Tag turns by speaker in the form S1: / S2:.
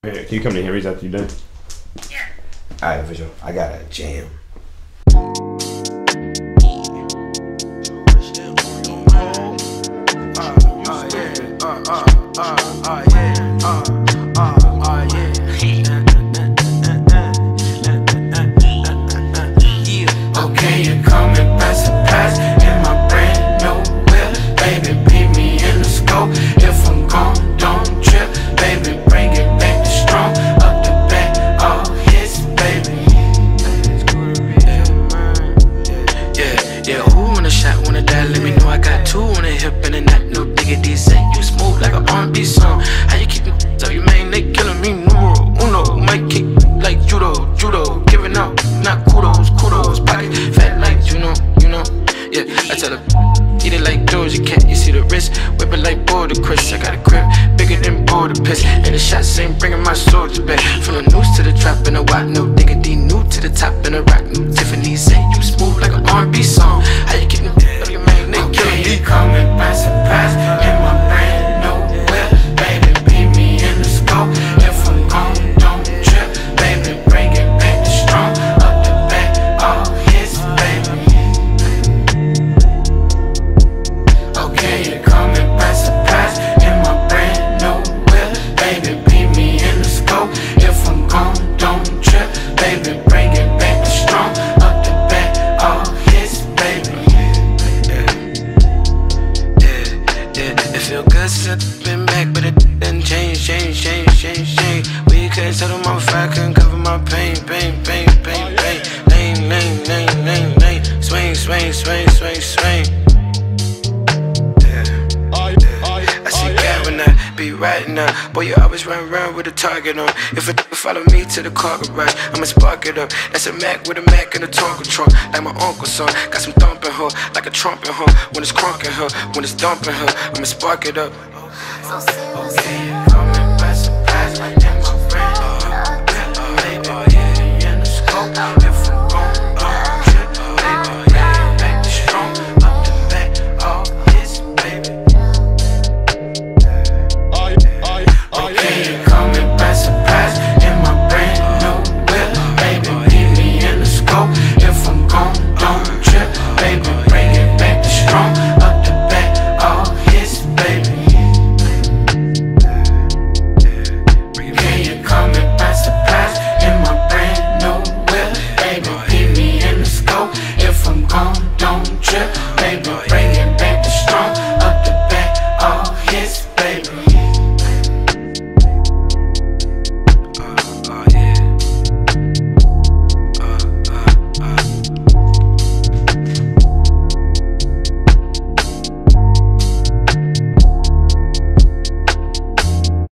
S1: Hey, can you come to Henry's after you're done?
S2: Yeah.
S3: Alright, for sure. I got a jam.
S4: Okay, you're coming past the past in my brand new whip. Baby, beat me in the scope. If I'm gone, don't trip. Baby, bring it back to strong. Up the back, all hits, baby. Yeah, who want a shot, wanna die? Let me know I got two on the hip and a knot. No diggity, say you smooth like an R&B song. How you keep it up, you man, they killing me. Numero uno, might kick like judo. Giving up, not kudos. Pocket fat like you know. Yeah, I tell her, eat it like Doja Cat. You see the wrist, whip it like Border Chris. I got a crib bigger than Border Piss, and the shots ain't bringing my soldiers back. From the noose to the trap and a wide no diggity, new to the top and a rock new Tiffany. Say you smooth like an R&B song. How you keep it up, your man, they killing me. Coming past the past in my brand new whip. Baby, beat me in the scope. If I'm gone, don't trip. Baby, bring it back to strong. Up the back, all hits, baby. Okay, you're coming past the past in my brand new whip. Baby, beat me in the scope. If I'm gone, don't trip. Baby, bring it back to strong. Up the back, all hits, baby. Yeah. It feel good since I've been back, but it didn't change. We couldn't settle my fire, couldn't cover my pain. Lane. Swing. I see God when I be riding now. Boy, you always run around with a target on. If a follow me to the car garage, I'ma spark it up. That's a Mac with a Mac and a Tonka trunk, like my uncle's son. Got some thumping her, like a trumpet her. When it's crunking her, when it's dumping her, I'ma spark it up.
S2: So serious.